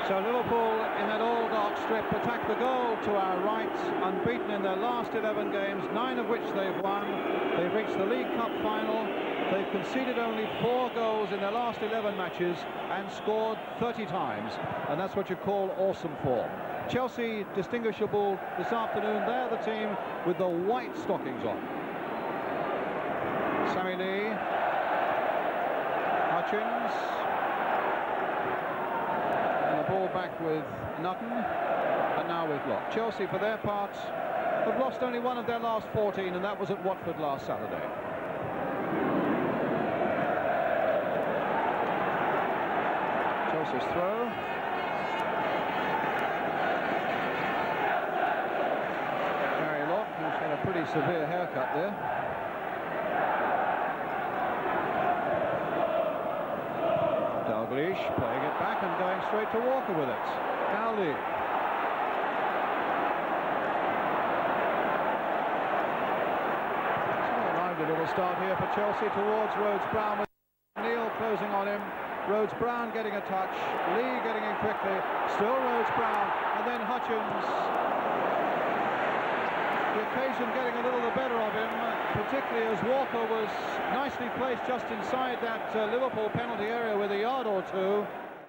So Liverpool in that all-dark strip attack the goal to our right, unbeaten in their last 11 games, 9 of which they've won. They've reached the League Cup final. They've conceded only 4 goals in their last 11 matches and scored 30 times, and that's what you call awesome form. Chelsea distinguishable this afternoon. They're the team with the white stockings on. Sammy Lee, Hutchins, and the ball back with Nutten, and now with Locke. Chelsea, for their part, have lost only 1 of their last 14, and that was at Watford last Saturday. Chelsea's throw. Gary Locke, who's got a pretty severe haircut there. Dalglish playing it back and going straight to Walker with it. Dowley. So a lively little start here for Chelsea towards Rhodes-Brown, with Neil closing on him. Rhodes-Brown getting a touch, Lee getting in quickly, still Rhodes-Brown, and then Hutchins. The occasion getting a little the better of him, particularly as Walker was nicely placed just inside that Liverpool penalty area with a yard or two.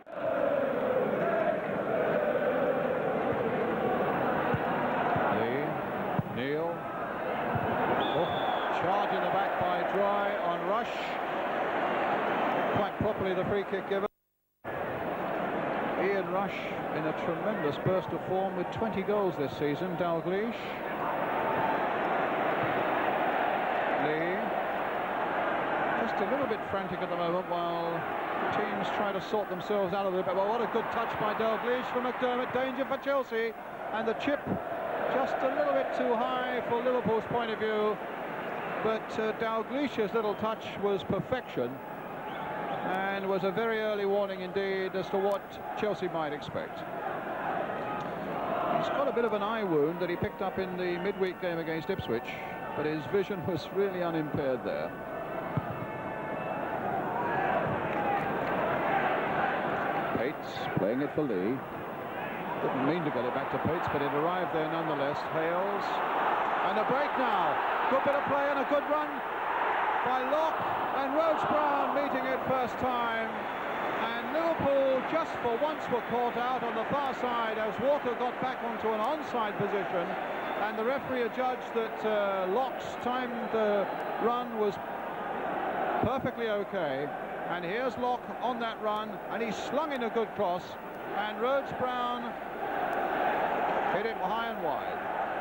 Lee, Neil, charge in the back by Dry on Rush. Quite properly the free kick given. Ian Rush in a tremendous burst of form with 20 goals this season. Dalglish. Lee. Just a little bit frantic at the moment while teams try to sort themselves out of it. But well, what a good touch by Dalglish from McDermott. Danger for Chelsea. And the chip just a little bit too high for Liverpool's point of view. But Dalglish's little touch was perfection, and was a very early warning indeed as to what Chelsea might expect. He's got a bit of an eye wound that he picked up in the midweek game against Ipswich, but his vision was really unimpaired there. Pates playing it for Lee. Didn't mean to get it back to Pates, but it arrived there nonetheless. Hales, and a break now. Good bit of play and a good run by Locke, and Rhodes-Brown meeting it first time, and Liverpool just for once were caught out on the far side as Walker got back onto an onside position, and the referee adjudged that Locke's timed run was perfectly okay. And here's Locke on that run, and he slung in a good cross, and Rhodes-Brown hit it high and wide.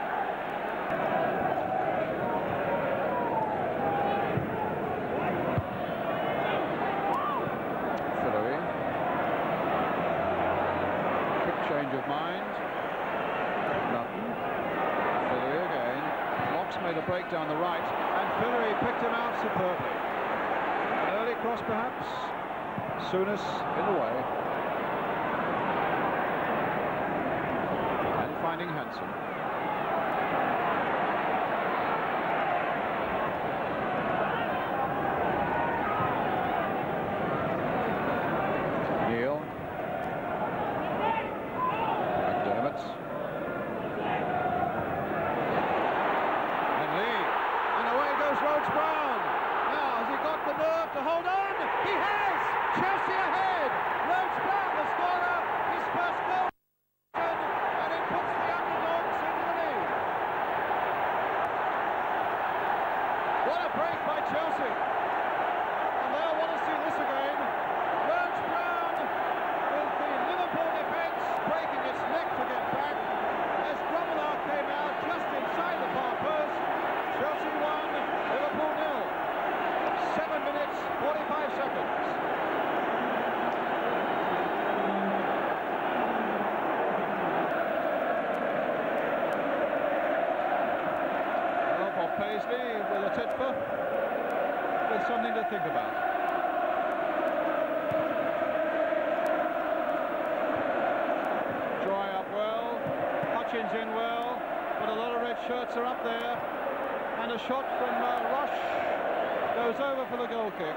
Change of mind. Nutten. Fillery again. Locke's made a break down the right, and Fillery picked him out superbly. An early cross perhaps. Souness in the way. And finding Hansen. With a Titfer, with something to think about. Dry up well, Hutchins in well, but a lot of red shirts are up there, and a shot from Rush goes over for the goal kick.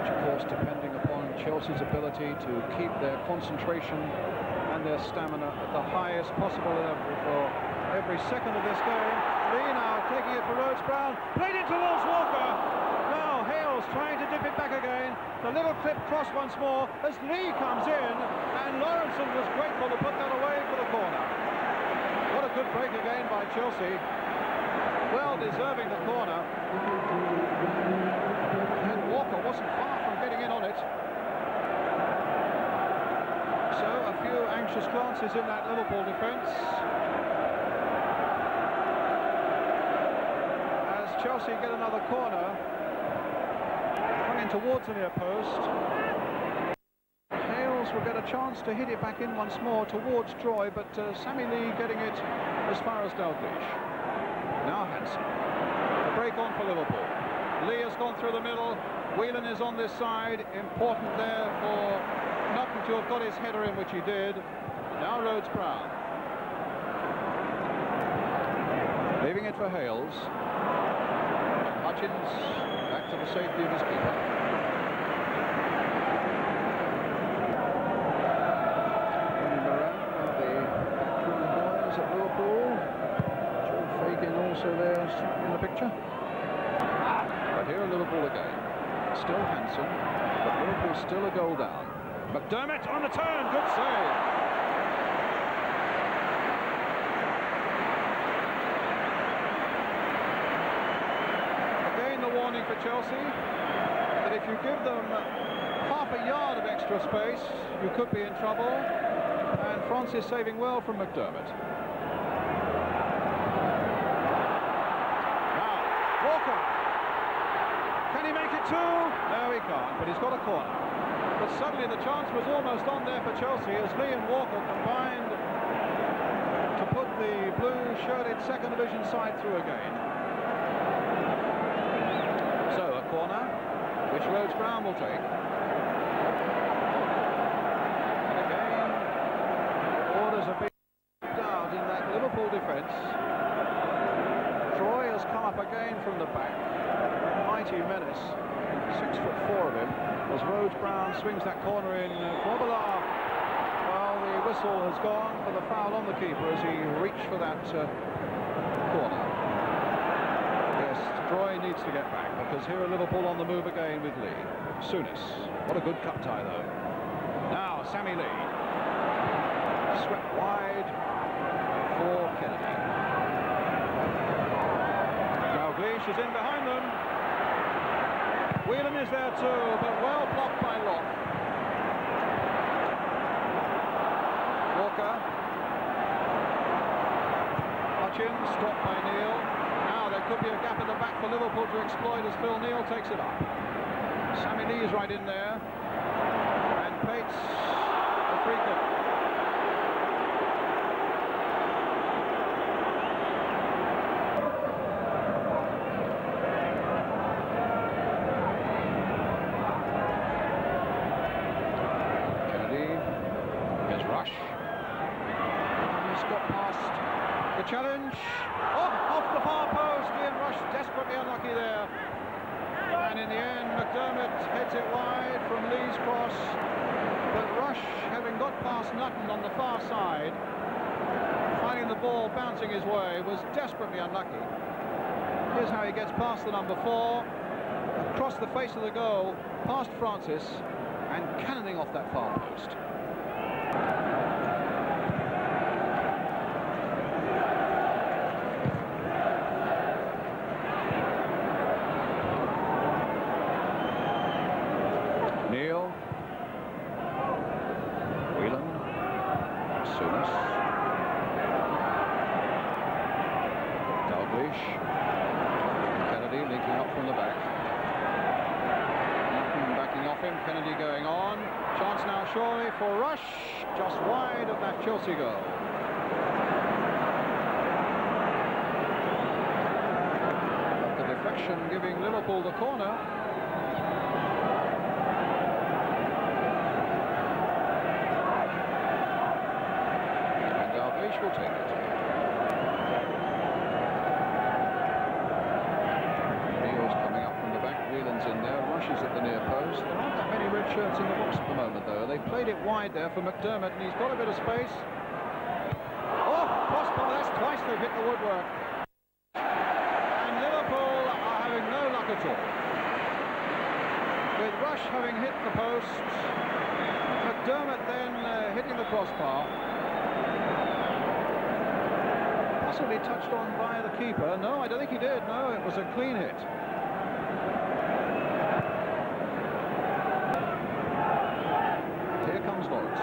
which of course depending upon Chelsea's ability to keep their concentration and their stamina at the highest possible level for every second of this game. Lee now taking it for Rhodes-Brown, played it towards Walker. Now Hales trying to dip it back again. The little clip cross once more as Lee comes in, and Lawrenson was grateful to put that away for the corner. What a good break again by Chelsea. Well deserving the corner. And Walker wasn't far from getting in on it. So a few anxious glances in that Liverpool defence. Chelsea get another corner, coming towards the near post. Hales will get a chance to hit it back in once more towards Troy, but Sammy Lee getting it as far as Dalglish. Now Hansen. A break on for Liverpool. Lee has gone through the middle. Whelan is on this side. Important there for Nutton to have got his header in, which he did. Now Rhodes-Brown. Leaving it for Hales. Hutchins back to the safety of his keeper. Running around the backroom boys at Liverpool. Joe Fagan also there in the picture. But here are Liverpool again. Still Hansen, but Liverpool still a goal down. McDermott on the turn, good save. Warning for Chelsea that if you give them half a yard of extra space, you could be in trouble. And Francis saving well from McDermott. Now, Walker. Can he make it two? No, he can't, but he's got a corner. But suddenly the chance was almost on there for Chelsea as Lee and Walker combined to put the blue-shirted second division side through again. So a corner, which Rhodes-Brown will take. And again, orders are being out in that Liverpool defence. Troy has come up again from the back. Mighty menace, 6'4" of him, as Rhodes-Brown swings that corner in. Grobbelaar, well, the whistle has gone for the foul on the keeper as he reached for that corner. Troy needs to get back because here are Liverpool on the move again with Lee. Souness. What a good cut tie though. Now Sammy Lee. Swept wide for Kennedy. Dalglish is in behind them. Whelan is there too, but well blocked by Locke. Walker. Hutchins stopped by Neal. There could be a gap in the back for Liverpool to exploit as Phil Neal takes it up. Sammy Lee is right in there. And Pates, the free kick. Kennedy, here's Rush. He's got past the challenge. Oh, off the far post. Ian Rush desperately unlucky there. And in the end, McDermott heads it wide from Lee's cross. But Rush, having got past Nutton on the far side, finding the ball bouncing his way, was desperately unlucky. Here's how he gets past the number 4, across the face of the goal, past Francis, and cannoning off that far post. Neal, Whelan, Souness, Dalglish, Kennedy linking up from the back. Nutton backing off him, Kennedy going on. Chance now surely for Rush, just wide of that Chelsea goal. But the deflection giving Liverpool the corner. Will take it. Neal's coming up from the back, Whelan's in there, Rush is at the near post. They played it wide there for McDermott, and he's got a bit of space. Oh, crossbar, that's twice they've hit the woodwork. And Liverpool are having no luck at all. With Rush having hit the post, McDermott then hitting the crossbar. Possibly touched on by the keeper. No, I don't think he did. No, it was a clean hit. Here comes Lawrence.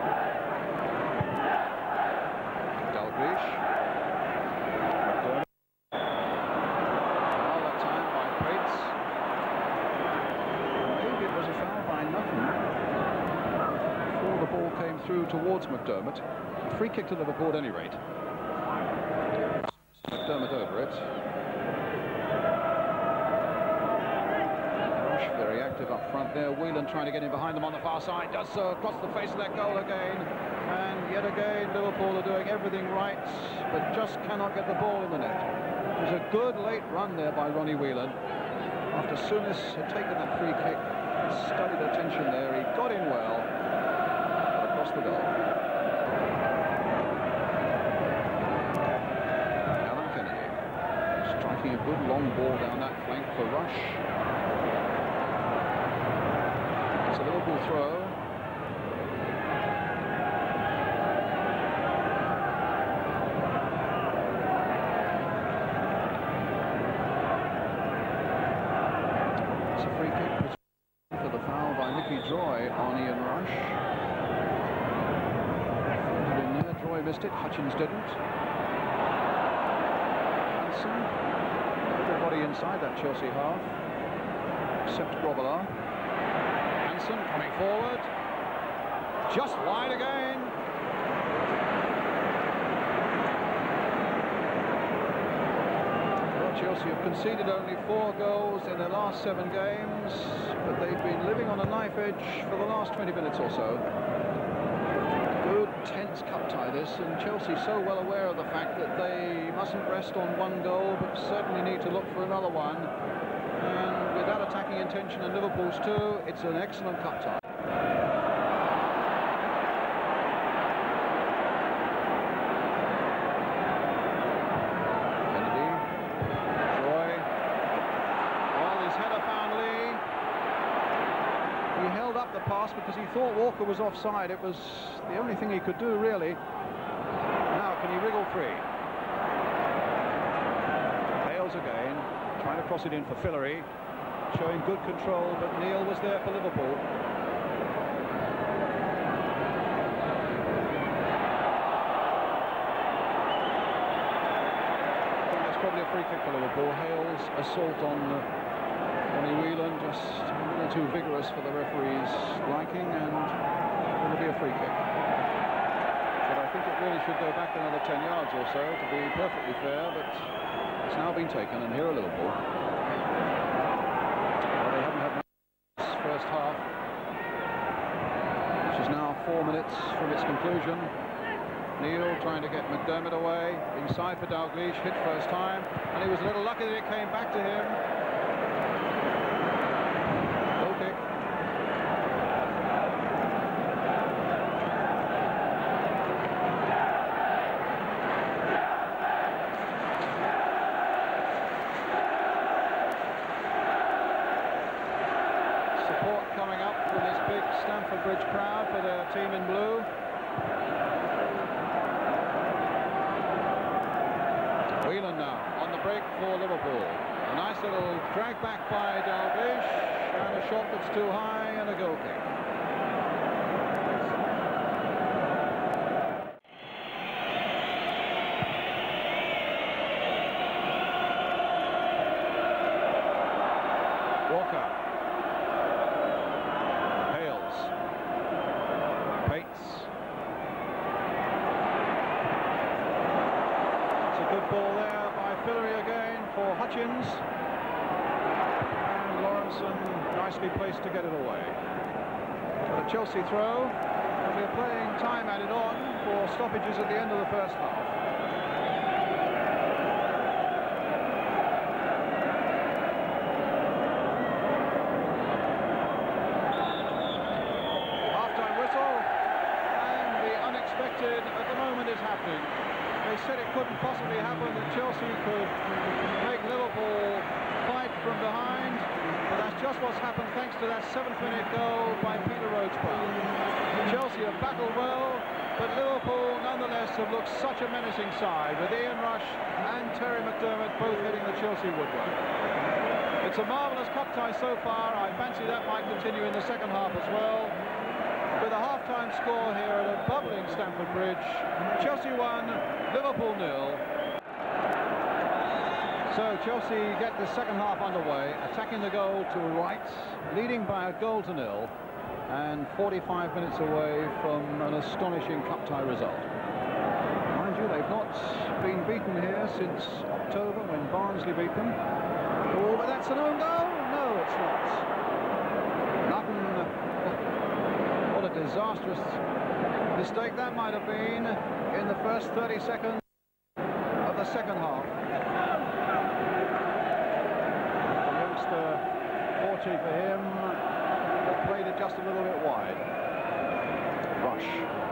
Dalglish. McDermott. Foul that time by Pates. Maybe it was a foul by Nutten before the ball came through towards McDermott. A free kick to Liverpool at any rate. McDermott over it. Rush very active up front there. Whelan trying to get in behind them on the far side. Does so across the face of that goal again. And yet again, Liverpool are doing everything right, but just cannot get the ball in the net. It was a good late run there by Ronnie Whelan. After Souness had taken that free kick, studied attention there. He got in well across the goal. A good long ball down that flank for Rush. It's a Liverpool throw. It's a free kick for the foul by Mickey Droy on Ian Rush. In there, Droy missed it, Hutchins didn't. Hansen. Everybody inside that Chelsea half, except Grobbelaar. Hansen coming forward, just wide again. Well, Chelsea have conceded only 4 goals in their last 7 games, but they've been living on a knife edge for the last 20 minutes or so. Good, tense cup tie this, and Chelsea so well aware of the fact that they mustn't rest on 1 goal, but certainly need to look for another one. And with that attacking intention and Liverpool's too, it's an excellent cup tie. Kennedy, Troy. Well, his header found Lee. He held up the pass because he thought Walker was offside. It was the only thing he could do, really. Now, can he wriggle free? Hales again, trying to cross it in for Fillery, showing good control, but Neil was there for Liverpool. I think that's probably a free kick for Liverpool. Hales' assault on Ronnie Whelan just a little too vigorous for the referee's liking, and it'll be a free kick. But I think it really should go back another 10 yards or so to be perfectly fair, but it's now been taken, and here are Liverpool. Well, they haven't had much this first half, which is now 4 minutes from its conclusion. Neil trying to get McDermott away, inside for Dalglish, hit first time, and he was a little lucky that it came back to him. Goal kick. Support coming up from this big Stamford Bridge crowd for their team in blue. Whelan now on the break for Liverpool. A nice little drag back by Dalglish, and a shot that's too high, and a goal kick. Walker. Hales. Pates. It's a good ball there by Fillery again for Hutchins. And Lawrenson nicely placed to get it away. But a Chelsea throw, and we're playing time added on for stoppages at the end of the first half. They said it couldn't possibly happen, that Chelsea could make Liverpool fight from behind, but that's just what's happened thanks to that 7th-minute goal by Peter Rhodes-Brown. Chelsea have battled well, but Liverpool nonetheless have looked such a menacing side, with Ian Rush and Terry McDermott both hitting the Chelsea woodwork. It's a marvellous cup tie so far. I fancy that might continue in the second half as well. With a half-time score here at a bubbling Stamford Bridge. Chelsea 1, Liverpool 0. So Chelsea get the second half underway, attacking the goal to right, leading by a goal to 0, and 45 minutes away from an astonishing cup tie result. Mind you, they've not been beaten here since October when Barnsley beat them. Oh, but that's an own goal? No, it's not. Nothing. What a disastrous mistake that might have been in the first 30 seconds of the second half. The youngster, 40 for him, but played it just a little bit wide. Rush.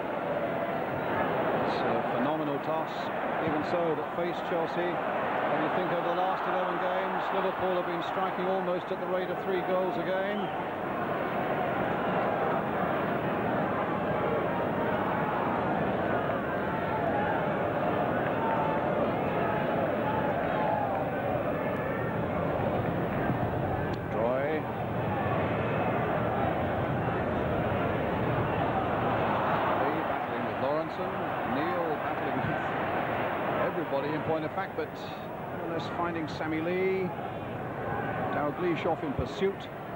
It's a phenomenal toss, even so, that faced Chelsea. When you think of the last 11 games, Liverpool have been striking almost at the rate of 3 goals a game. Troy. Lee battling with Lawrenson. Neil battling with everybody in point of fact, but nonetheless finding Sammy Lee. Dalglish off in pursuit.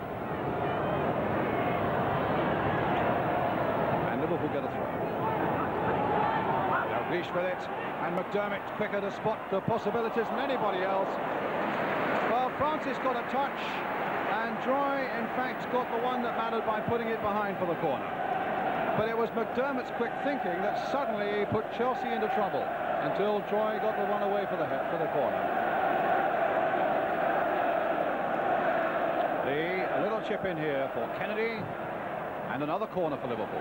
And Liverpool get a throw. Dalglish with it, and McDermott quicker to spot the possibilities than anybody else. Well, Francis got a touch, and Troy in fact got the one that mattered by putting it behind for the corner. But it was McDermott's quick thinking that suddenly put Chelsea into trouble, until Troy got the one away for the corner. A little chip in here for Kennedy, and another corner for Liverpool.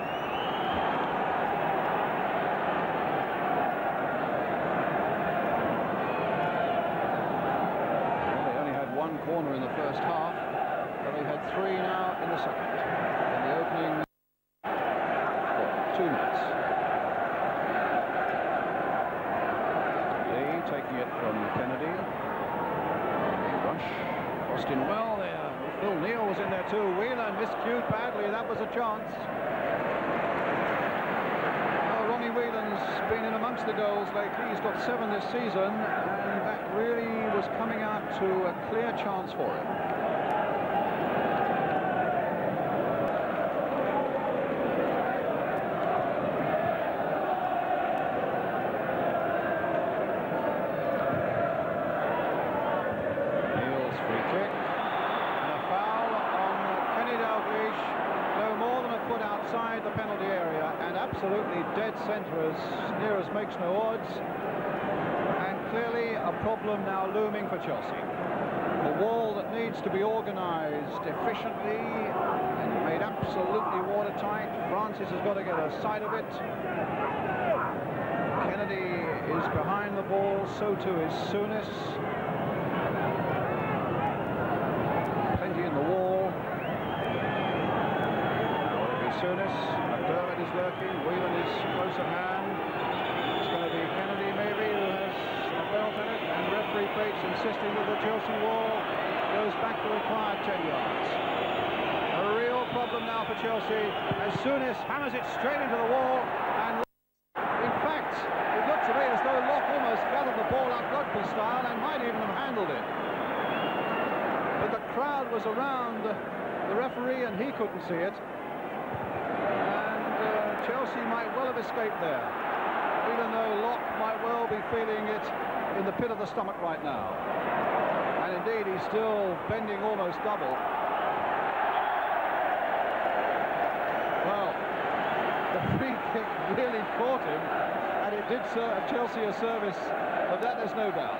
Well, they only had 1 corner in the first half, but they had 3 now in the second. In the opening 2 minutes. Taking it from Kennedy. Rush. Crossed in well there. Phil Neal was in there too. Whelan miscued badly. That was a chance. Oh, Ronnie Whelan's been in amongst the goals lately. He's got 7 this season, and that really was coming out to a clear chance for him. The penalty area, and absolutely dead centre as near as makes no odds, and clearly a problem now looming for Chelsea. A wall that needs to be organised efficiently and made absolutely watertight. Francis has got to get a sight of it. Kennedy is behind the ball, so too is Souness. Plenty in the wall. Souness, McDermott is lurking, Whelan is close at hand. It's going to be Kennedy maybe who has a belt in it, and referee Bates insisting that the Chelsea wall goes back the required 10 yards. A real problem now for Chelsea as Souness hammers it straight into the wall, and in fact it looked to me as though Locke almost gathered the ball up Rugby style and might even have handled it. But the crowd was around the referee and he couldn't see it. Chelsea might well have escaped there, even though Locke might well be feeling it in the pit of the stomach right now. And indeed, he's still bending almost double. Well, the free kick really caught him, and it did serve Chelsea a service, of that there's no doubt.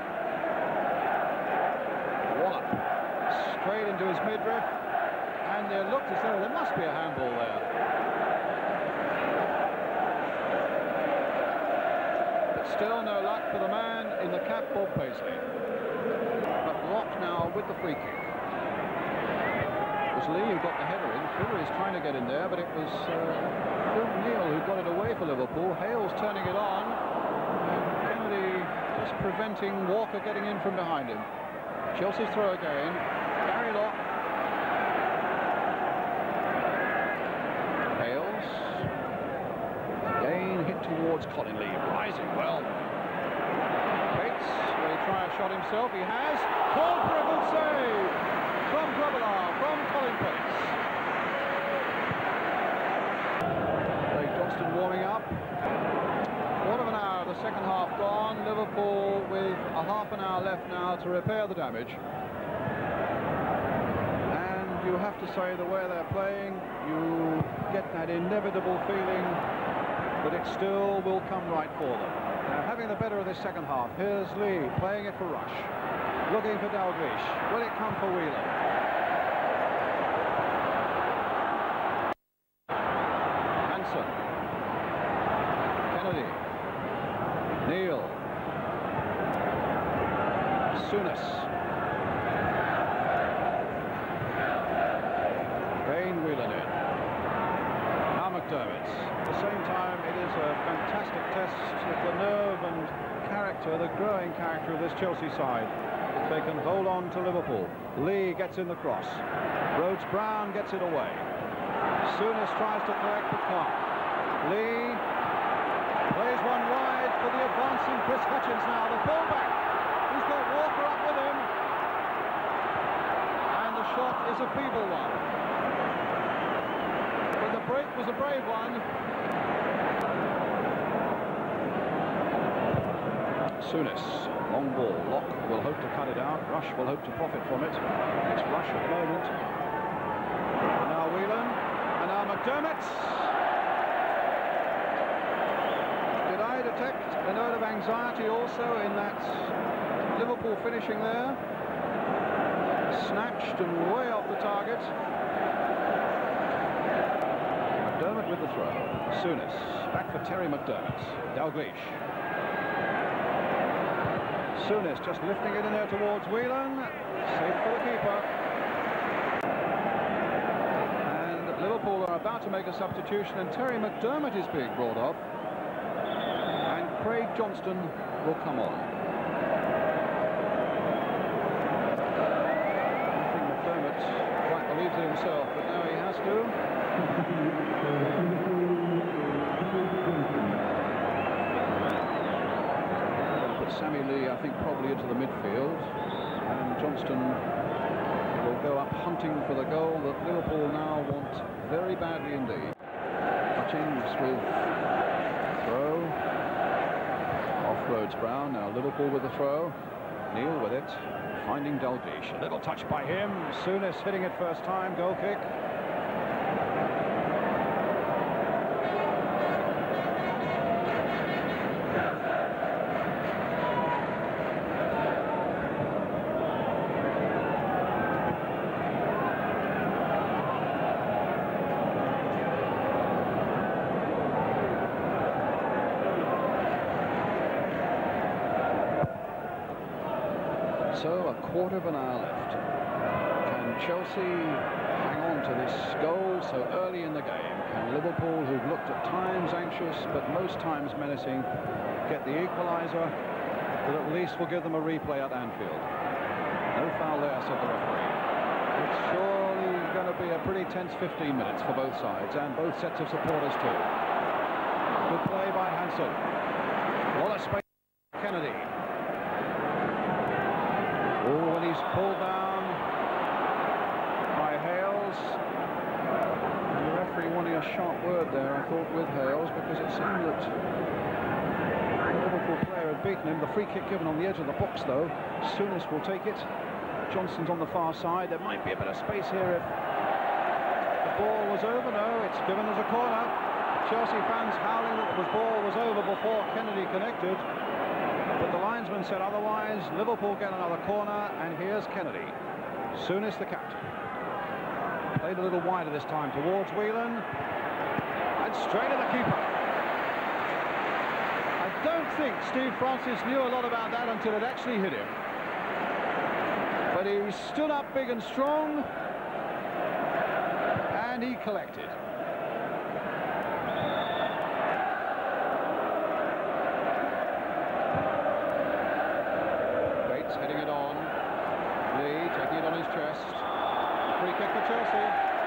Wallop straight into his midriff, and it looked as though there must be a handball there. still no luck for the man in the cap, Bob Paisley. But Locke now with the free kick. It was Lee who got the header in. Fuller is trying to get in there, but it was Phil Neal who got it away for Liverpool. Hales turning it on, and Kennedy just preventing Walker getting in from behind him. Chelsea's throw again. Gary Locke. Hales. Again hit towards Colin Lee. Rising well. Bates, will he try a shot himself? He has. Called for a good save from Grobbelaar, from Colin Bates. Craig Johnston warming up. Quarter of an hour of the second half gone. Liverpool with a half an hour left now to repair the damage. And you have to say, the way they're playing, you get that inevitable feeling that it still will come right for them. They're having the better of this second half. Here's Lee playing it for Rush. Looking for Dalglish. Will it come for Whelan? Hansen. Kennedy. Neal. Souness. Again Whelan in. Now McDermott. At the same time, it is a fantastic test of the nerve and character, the growing character of this Chelsea side. If they can hold on to Liverpool. Lee gets in the cross. Rhodes-Brown gets it away. Souness tries to collect the car. Lee plays one wide for the advancing Chris Hutchins now, the fullback. He's got Walker up with him. And the shot is a feeble one. But the break was a brave one. Souness, long ball. Locke will hope to cut it out. Rush will hope to profit from it. It's Rush at the moment. And now Whelan. And now McDermott. Did I detect a note of anxiety also in that Liverpool finishing there? Snatched and way off the target. McDermott with the throw. Souness. Back for Terry McDermott. Dalglish. Souness just lifting it in there towards Whelan. Safe for the keeper. And Liverpool are about to make a substitution, and Terry McDermott is being brought off. And Craig Johnston will come on. I think McDermott quite believes it himself, but now he has to. Sammy Lee, I think, probably into the midfield, and Johnston will go up hunting for the goal that Liverpool now want very badly indeed. Hutchins with throw. Off Rhodes-Brown, now Liverpool with the throw. Neal with it, finding Dalglish. A little touch by him. Souness hitting it first time, goal kick. So a quarter of an hour left. Can Chelsea hang on to this goal so early in the game? Can Liverpool, who've looked at times anxious but most times menacing, get the equaliser that at least will give them a replay at Anfield? No foul there, said the referee. It's surely going to be a pretty tense 15 minutes for both sides and both sets of supporters too. Good play by Hansen. What a space for Kennedy. Oh, and he's pulled down by Hales. And the referee wanting a sharp word there, I thought, with Hales, because it seemed that the Liverpool player had beaten him. The free kick given on the edge of the box, though. Souness will take it. Johnston's on the far side. There might be a bit of space here if the ball was over. No, it's given as a corner. Chelsea fans howling that the ball was over before Kennedy connected. But the linesman said otherwise. Liverpool get another corner, and here's Kennedy. Souness, the captain. Played a little wider this time towards Whelan. And straight at the keeper. I don't don't think Steve Francis knew a lot about that until it actually hit him. But he stood up big and strong, and he collected. Bates heading it on. Lee taking it on his chest. Free kick for Chelsea.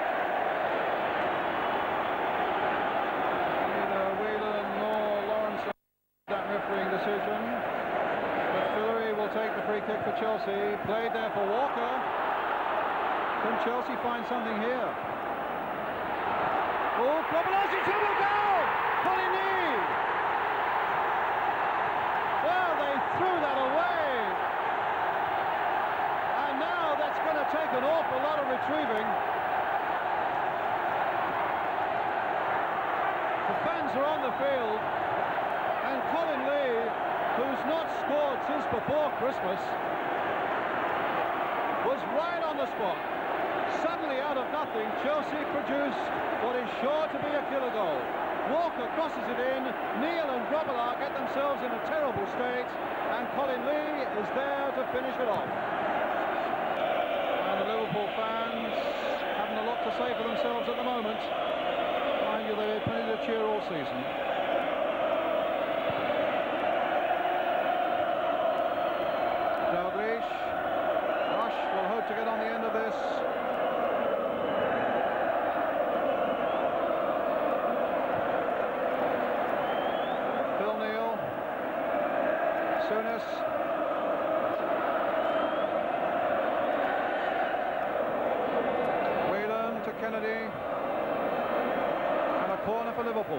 Neither Whelan nor Lawrence that refereeing decision. But Fillery will take the free kick for Chelsea. Played there for Walker. Can Chelsea find something here? Oh, Kobayashi to the goal! Colin Lee! Well, they threw that away. And now that's going to take an awful lot of retrieving. The fans are on the field, and Colin Lee, who's not scored since before Christmas, was right on the spot. Suddenly, out of nothing, Chelsea produced what is sure to be a killer goal. Walker crosses it in, Neil and Grobbelaar get themselves in a terrible state, and Colin Lee is there to finish it off. And the Liverpool fans having a lot to say for themselves at the moment. Mind you, they've had plenty to cheer all season. Dalglish. Rush will hope to get on the end of this. Souness. Whelan to Kennedy. And a corner for Liverpool.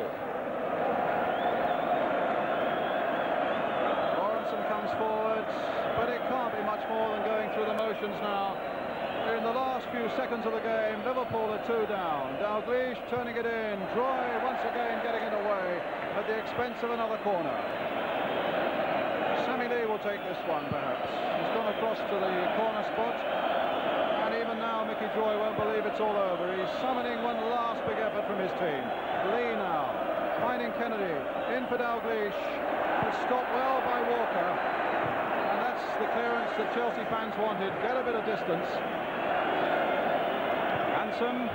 Lawrenson comes forward, but it can't be much more than going through the motions now. In the last few seconds of the game, Liverpool are 2 down. Dalglish turning it in. Troy once again getting it away at the expense of another corner. Sammy Lee will take this one, perhaps. He's gone across to the corner spot, and even now Mickey Joy won't believe it's all over. He's summoning one last big effort from his team. Lee now, finding Kennedy, in for Dalglish, but stopped well by Walker, and that's the clearance that Chelsea fans wanted. Get a bit of distance. Hansen.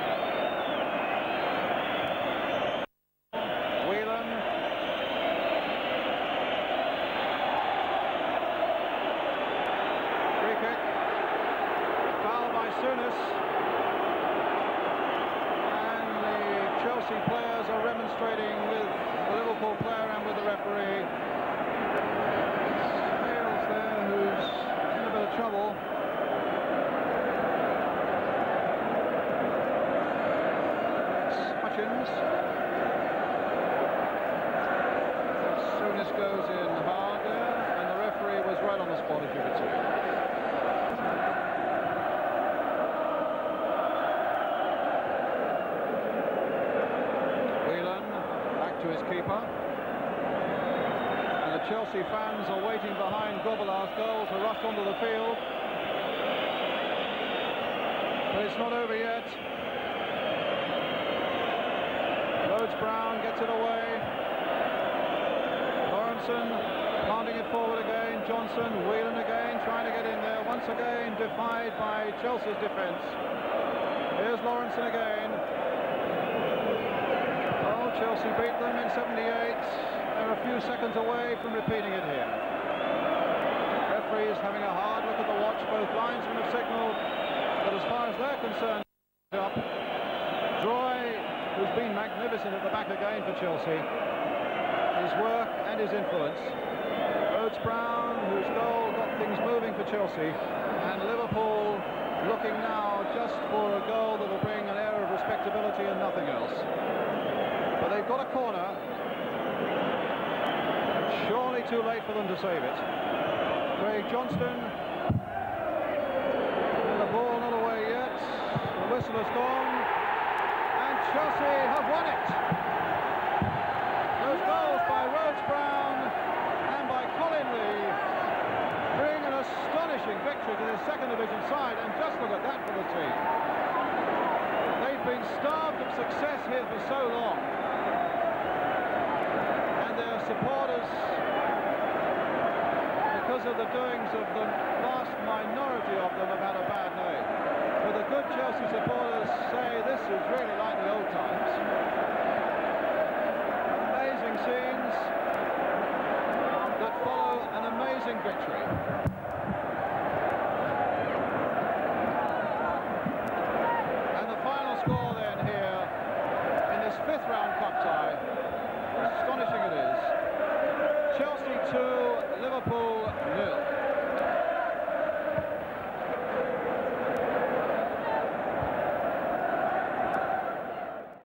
Souness, and the Chelsea players are remonstrating with the Liverpool player and with the referee. Hales there, who's in a bit of trouble. It's Hutchins. Souness goes in hard there, and the referee was right on the spot, as you could see. To his keeper, and the Chelsea fans are waiting behind Grobbelaar's goal to rush onto the field, but it's not over yet. Rhodes-Brown gets it away. Lawrenson planting it forward again. Johnson, Whelan again, trying to get in there, once again defied by Chelsea's defence. Here's Lawrenson again. Chelsea beat them in 78. They're a few seconds away from repeating it here. Referees having a hard look at the watch. Both linesmen have signalled that as far as they're concerned, Troy, who's been magnificent at the back again for Chelsea, his work and his influence. Rhodes-Brown, whose goal got things moving for Chelsea, and Liverpool looking now just for a goal that will bring an air of respectability and nothing else. But they've got a corner. Surely too late for them to save it. Craig Johnston. And the ball not away yet. The whistle has gone. And Chelsea have won it. Those goals by Rhodes-Brown and by Colin Lee bring an astonishing victory to the second division side. And just look at that for the team. They've been starved of success here for so long. Their supporters are the doings of the vast minority of them have had a bad name. But the good Chelsea supporters say this is really like the old times. Amazing scenes that follow an amazing victory. And the final score then here in this fifth round cup tie, astonishing it is, Chelsea 2, Liverpool 0.